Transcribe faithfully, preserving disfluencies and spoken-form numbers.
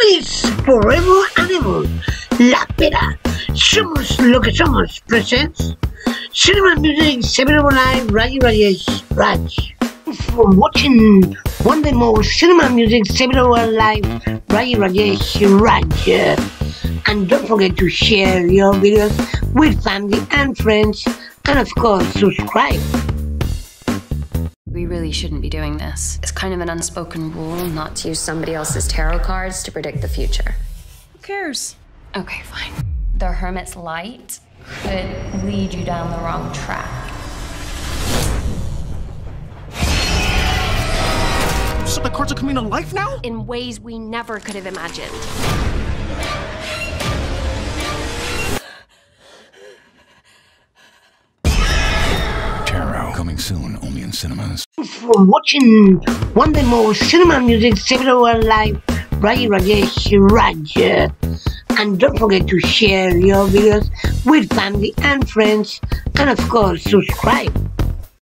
Feliz Forever Animal, La Pera, Somos lo que somos presents Cinema Music Seven Live Raji Rajesh Raj. For watching one day more Cinema Music Seven Live Raji Rajesh Raj. And don't forget to share your videos with family and friends, and of course subscribe. We really shouldn't be doing this. It's kind of an unspoken rule not to to use somebody else's tarot cards to predict the future. Who cares? Okay, fine. The Hermit's Light could lead you down the wrong track. So the cards are coming to life now? In ways we never could have imagined. Tarot, coming soon, only in cinemas. For watching one day more Cinema Music Seven Live Raji Rajesh Raj. And don't forget to share your videos with family and friends, and of course subscribe.